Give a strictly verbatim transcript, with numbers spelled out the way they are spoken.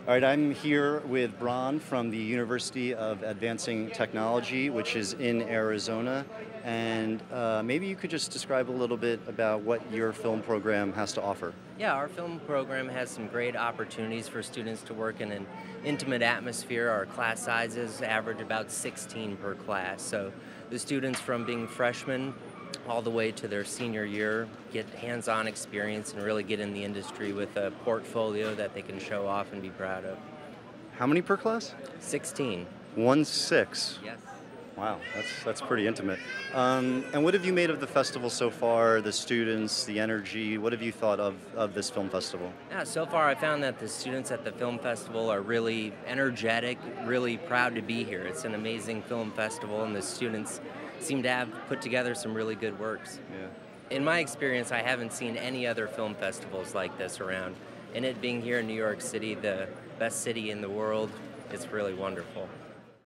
All right, I'm here with Bron from the University of Advancing Technology, which is in Arizona. And uh, maybe you could just describe a little bit about what your film program has to offer. Yeah, our film program has some great opportunities for students to work in an intimate atmosphere. Our class sizes average about sixteen per class. So the students from being freshmen all the way to their senior year get hands-on experience and really get in the industry with a portfolio that they can show off and be proud of. How many per class? sixteen. One six. Yes. Wow, that's that's pretty intimate. Um, and what have you made of the festival so far? The students, the energy. What have you thought of of this film festival? Yeah, so far I found that the students at the film festival are really energetic, really proud to be here. It's an amazing film festival, and the students seem to have put together some really good works. Yeah. In my experience, I haven't seen any other film festivals like this around. And it being here in New York City, the best city in the world, it's really wonderful.